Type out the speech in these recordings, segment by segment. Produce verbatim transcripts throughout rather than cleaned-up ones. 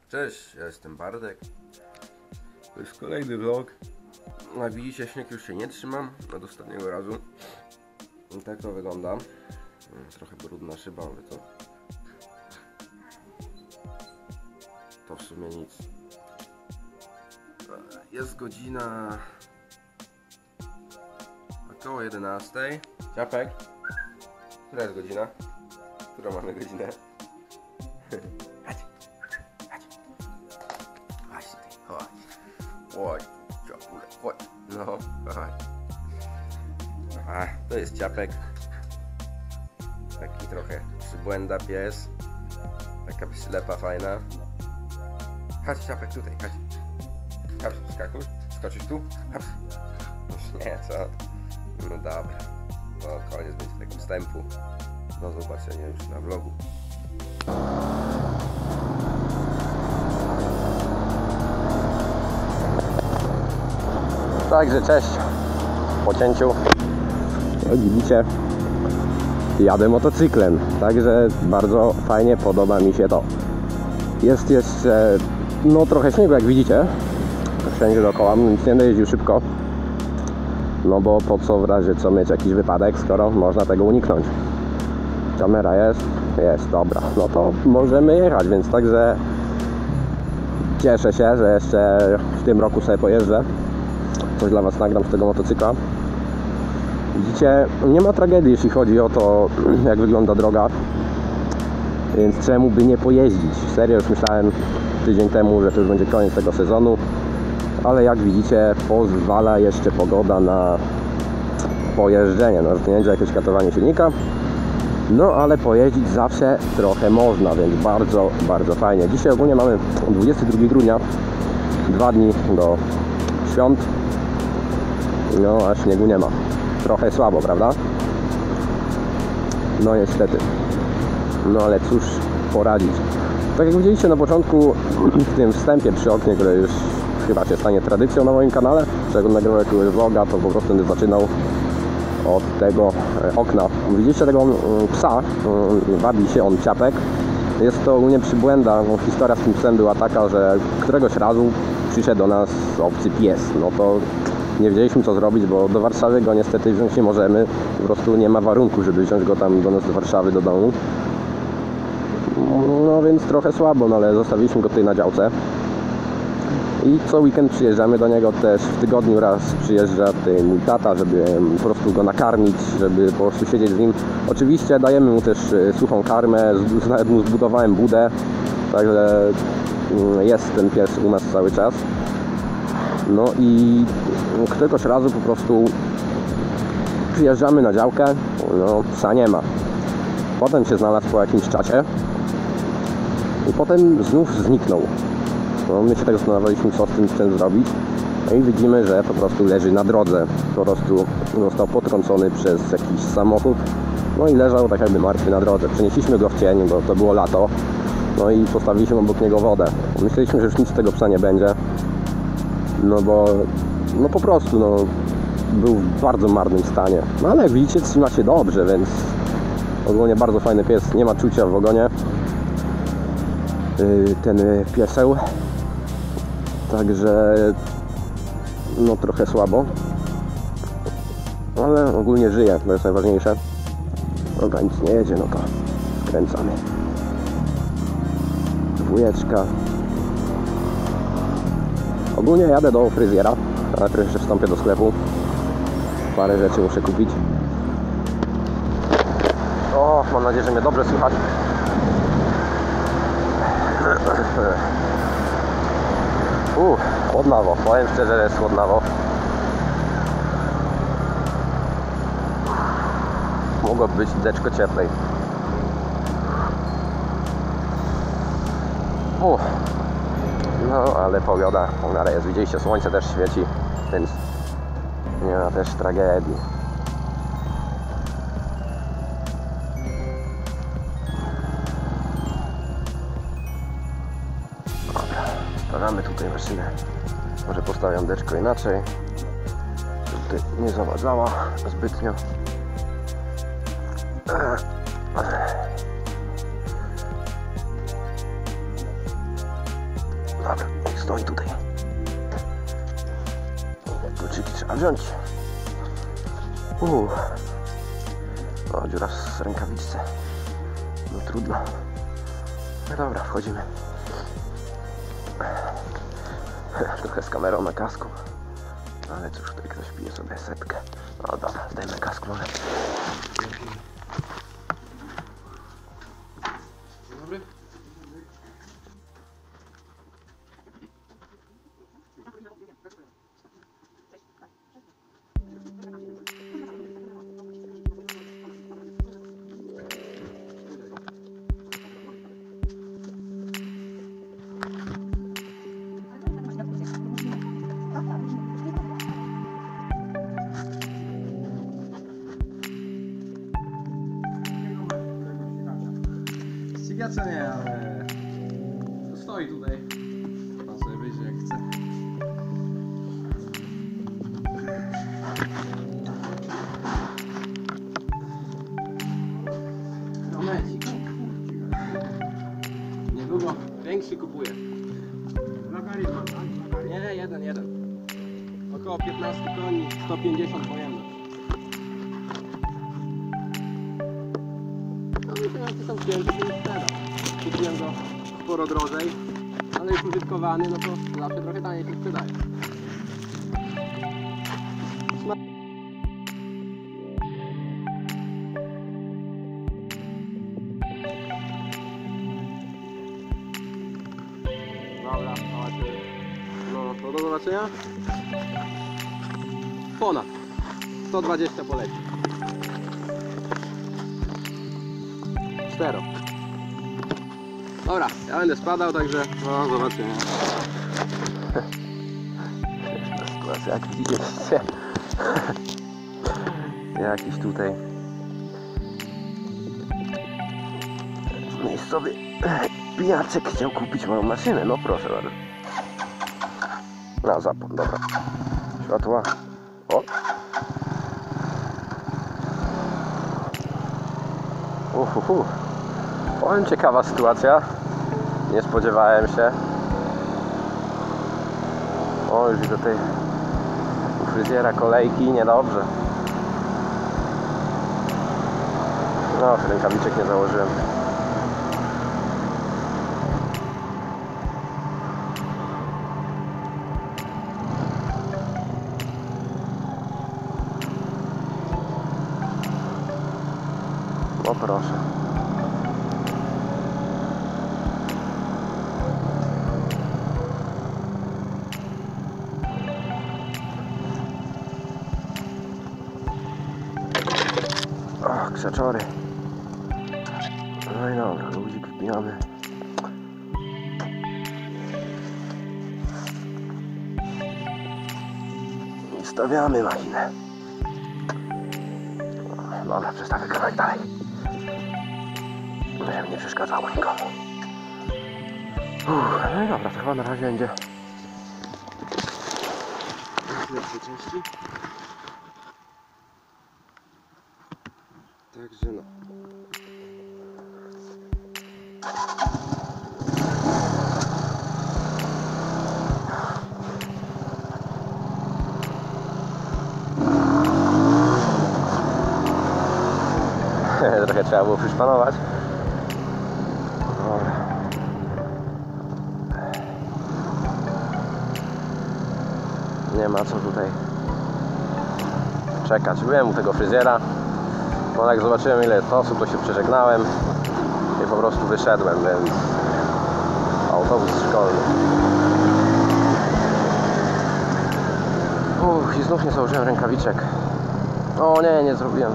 Cześć, ja jestem Bartek. To jest kolejny vlog. Jak widzicie, śnieg już się nie trzymam od ostatniego razu. I tak to wygląda. Trochę brudna szyba, ale to... To w sumie nic. Jest godzina... około jedenastej. Ciapek? Która jest godzina? Którą mamy godzinę? Chodź. Chodź. Chodź tutaj, chodź. Chodź, ciapule, chodź. No, chodź. A, to jest Ciapek. Taki trochę przybłęda pies. Taka ślepa, fajna. Chodź, Ciapek, tutaj, chodź. Chodź, skakuj. Skoczysz tu? Chodź. Już nie, co? No dobra. No, koniec będzie tego wstępu. Do zobaczenia już na vlogu. Także cześć. Po cięciu. Jak widzicie, jadę motocyklem. Także bardzo fajnie, podoba mi się to. Jest jeszcze no trochę śniegu, jak widzicie. Wszędzie dookoła, nic nie jeździł szybko. No bo po co w razie co mieć jakiś wypadek, skoro można tego uniknąć. Kamera jest? Jest, dobra. No to możemy jechać, więc także cieszę się, że jeszcze w tym roku sobie pojeżdżę. Coś dla Was nagram z tego motocykla. Widzicie, nie ma tragedii, jeśli chodzi o to, jak wygląda droga. Więc czemu by nie pojeździć? Serio, już myślałem tydzień temu, że to już będzie koniec tego sezonu. Ale jak widzicie, pozwala jeszcze pogoda na pojeżdżenie. No, że to nie będzie jakieś katowanie silnika. No, ale pojeździć zawsze trochę można, więc bardzo, bardzo fajnie. Dzisiaj ogólnie mamy dwudziestego drugiego grudnia, dwa dni do świąt. No, a śniegu nie ma. Trochę słabo, prawda? No niestety. No ale cóż poradzić. Tak jak widzieliście na początku, w tym wstępie przy oknie, które już chyba się stanie tradycją na moim kanale, że jak nagrał jakiegoś vloga, to po prostu będę zaczynał od tego okna. Widzieliście tego psa, wabi się on Ciapek. Jest to ogólnie przybłęda. No, historia z tym psem była taka, że któregoś razu przyszedł do nas obcy pies. No to nie wiedzieliśmy co zrobić, bo do Warszawy go niestety wziąć nie możemy. Po prostu nie ma warunku, żeby wziąć go tam do nas do Warszawy, do domu. No więc trochę słabo, no ale zostawiliśmy go tutaj na działce. I co weekend przyjeżdżamy do niego, też w tygodniu raz przyjeżdża tutaj mój tata, żeby po prostu go nakarmić, żeby po prostu siedzieć z nim. Oczywiście dajemy mu też suchą karmę, nawet mu zbudowałem budę, także jest ten pies u nas cały czas. No i któregoś razu po prostu przyjeżdżamy na działkę, no psa nie ma. Potem się znalazł po jakimś czasie i potem znów zniknął. No, my się tak zastanawialiśmy, co z tym psem zrobić. No i widzimy, że po prostu leży na drodze. Po prostu został potrącony przez jakiś samochód. No i leżał tak jakby martwy na drodze. Przenieśliśmy go w cień, bo to było lato. No i postawiliśmy obok niego wodę. Myśleliśmy, że już nic z tego psa nie będzie. No bo no po prostu no, był w bardzo marnym stanie. No ale jak widzicie, trzyma się dobrze, więc ogólnie bardzo fajny pies. Nie ma czucia w ogonie. Yy, ten pieseł. Także no trochę słabo, ale ogólnie żyje, to jest najważniejsze. Dobra, nic nie jedzie, no to skręcamy. Dwójeczka. Ogólnie jadę do fryzjera, ale najpierw jeszcze wstąpię do sklepu. Parę rzeczy muszę kupić. O, mam nadzieję, że mnie dobrze słychać. Uff, chłodnawo, powiem szczerze, że jest chłodnawo. Mogłoby być deczko cieplej. Uff. No, ale pogoda w miarę jest. Widzieliście, słońce też świeci, więc nie ma też tragedii. Stawiamy tutaj maszynę. Może postawiam deczko inaczej, żeby nie zawadzała zbytnio. Dobra, stoi tutaj. Kluczyki trzeba wziąć. Uuu. O, dziura z rękawiczce. No trudno. No dobra, wchodzimy. Trochę z kamerą na kasku. Ale cóż, tutaj ktoś pije sobie setkę. No dobra, zdejmę kask może. Dzień dobry. Ja co nie, ale stoi tutaj. Pan sobie wyjdzie jak chce. Momencik. Niedługo większy kupuję. Nie, jeden, jeden. Około piętnaście koni, sto pięćdziesiąt pojemność. No i teraz są ciężkie niż teraz. Kupiłem go sporo drożej, ale już użytkowany, no to zawsze trochę taniej się sprzedaje. Dobra, zobaczymy. No to do zobaczenia. Ponad sto dwadzieścia poleci. Cztero. Dobra, ja będę spadał, także no zobaczymy. Śmieszna sytuacja, jak widzicie. Jakiś tutaj miejscowy pijaczek chciał kupić moją maszynę. No proszę bardzo. No zapłon, dobra. Światła. O! Uhuhu. Powiem, ciekawa sytuacja. Nie spodziewałem się. O, już widzę tej u fryzjera kolejki, niedobrze. No, rękawiczek nie założyłem. O proszę. O, krzaczory. No i dobra, luzik wbijamy. I stawiamy machinę. Dobra, przestawię kawałek dalej. Żeby nie przeszkadzało nikomu. Uff, no i dobra, to chyba na razie będzie lepszej części. Także no. Trochę trzeba było przyszpanować. Dobra. Nie ma co tutaj czekać. Byłem u tego fryzjera. No jak zobaczyłem, ile jest osób, to się przeżegnałem i po prostu wyszedłem, więc autobus szkolny. Uff, i znów nie założyłem rękawiczek. O nie, nie zrobiłem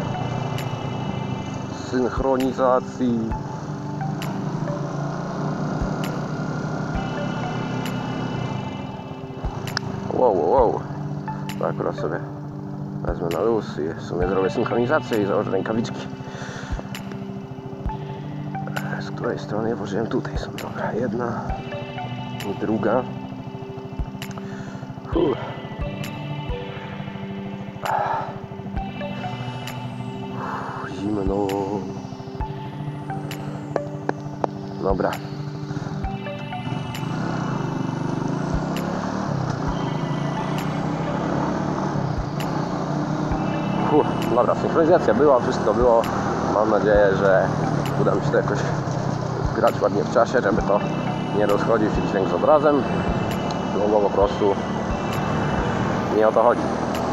synchronizacji. Wow, wow, wow. To akurat sobie wezmę na luz i w sumie zrobię synchronizację i założę rękawiczki. Z której strony je włożyłem? Tutaj są, dobra. Jedna i druga. Uff. Zimno. dobra, synchronizacja była, wszystko było. Mam nadzieję, że uda mi się to jakoś zgrać ładnie w czasie, żeby to nie rozchodził się dźwięk z obrazem, bo po prostu nie o to chodzi.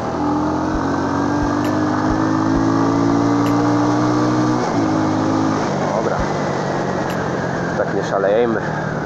Dobra, tak nie szalejemy.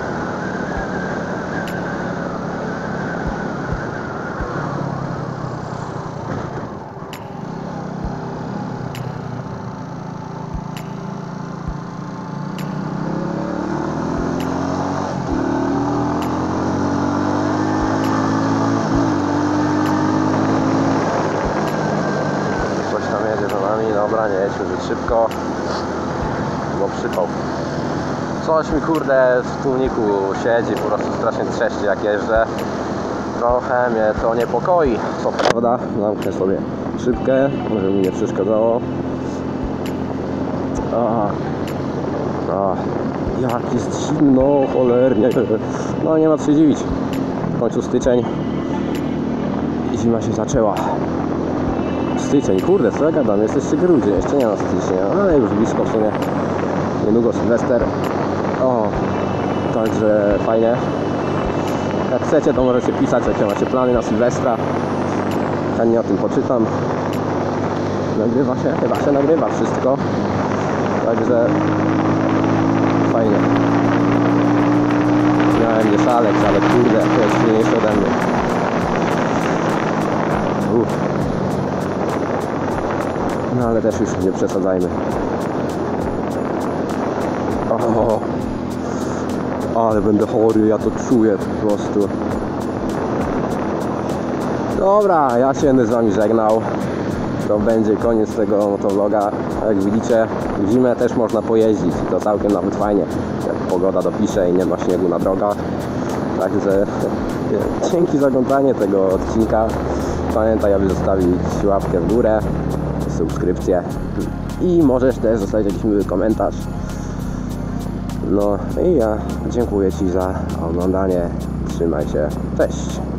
Dobra, nie jedźmy zbyt szybko, bo przypał. Coś mi kurde w tłumniku siedzi, po prostu strasznie trzeszczy jak jeżdżę. Trochę mnie to niepokoi, co prawda. Zamknę sobie szybkę, może mi nie przeszkadzało. A, a, jak jest zimno, cholernie. No nie ma co się dziwić. W końcu styczeń i zima się zaczęła. Styczeń, kurde, co ja gadam, jest jeszcze grudzień, jeszcze nie ma stycznia, ale już blisko w sumie, niedługo Sylwester. O, także fajnie. Jak chcecie, to możecie pisać, jakie macie plany na Sylwestra. Chętnie o tym poczytam. Nagrywa się, chyba się nagrywa wszystko, także fajnie. Miałem nie szaleć, ale kurde, to jest silniejszy ode mnie. Uff. No ale też już nie przesadzajmy. O, ale będę chory, ja to czuję po prostu. Dobra, ja się będę z wami żegnał. To będzie koniec tego motovloga. Jak widzicie, w zimę też można pojeździć i to całkiem nawet fajnie, jak pogoda dopisze i nie ma śniegu na drogach. Także dzięki za oglądanie tego odcinka. Pamiętaj, aby zostawić łapkę w górę, subskrypcję i możesz też zostawić jakiś miły komentarz. No i ja dziękuję Ci za oglądanie. Trzymaj się. Cześć.